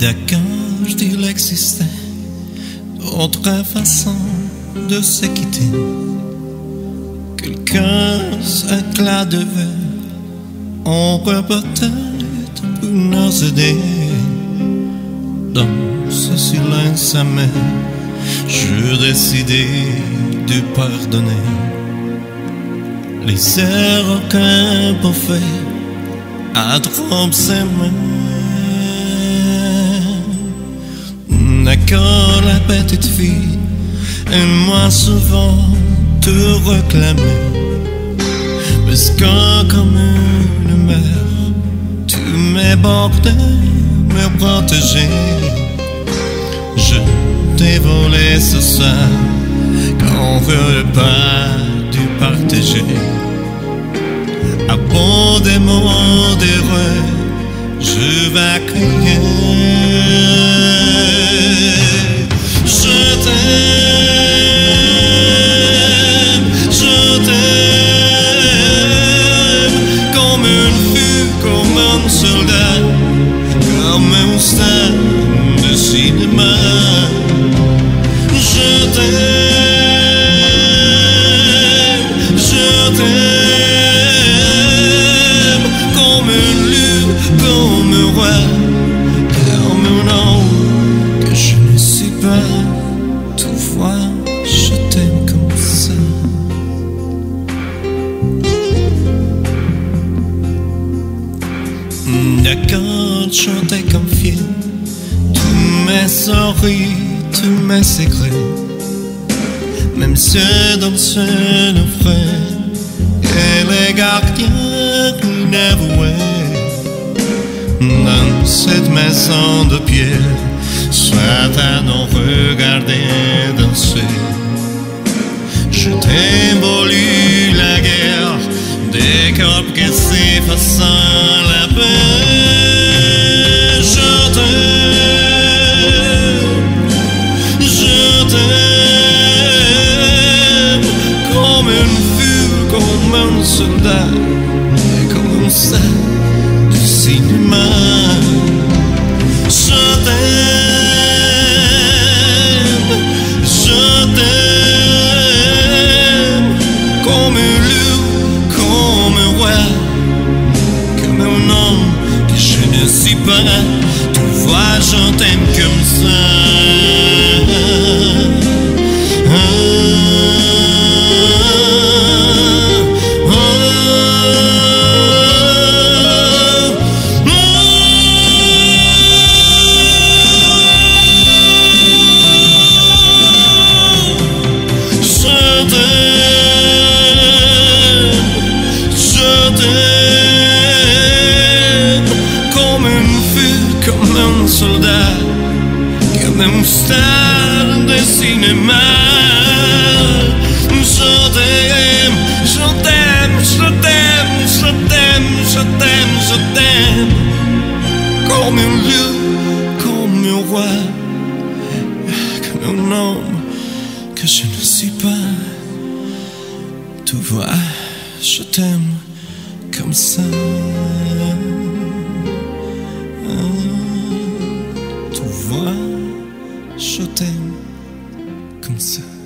D'accord, je dis il existait d'autres façons de se quitter. Quelques éclats de verre, on peut peut-être pour nous aider. Dans ce silence amer, je décidai de pardonner les erreurs qu'un peut faire à trop s'aimer. D'accord, la petite fille, et moi souvent te réclamer, parce que comme une mère, tu m'ébordais, me protéger. Je t'ai volé ce soir, qu'on ne veut pas du partager. À bon des mots d'heureux, je vais crier. Je t'aime, comme une fille, comme un soldat, comme un star de cinéma. Je t'aime, comme une lune, comme un roi, comme un homme que je ne suis pas. Toutefois, je t'aime comme ça. D'accord, je t'ai confié tous mes sourires, tous mes secrets, même ceux dont je nos frères et les gardiens inavoués. Dans cette maison de pierre, soit à nous regarder danser, je t'ai voulu la guerre, des corps qui s'effacent la paix. Je t'aime, comme une fille, comme un soldat, et comme un star du cinéma. Je t'aime, comme un loup, comme un roi, comme un homme que je ne suis pas. Tu vois, je t'aime comme ça. Comme un soldat, comme un star de cinéma. Je t'aime, je t'aime, je t'aime, je t'aime, je t'aime, je t'aime, comme un lieu, comme un roi, comme un homme que je ne suis pas. Tu vois, je t'aime comme ça. Tu vois, je t'aime comme ça.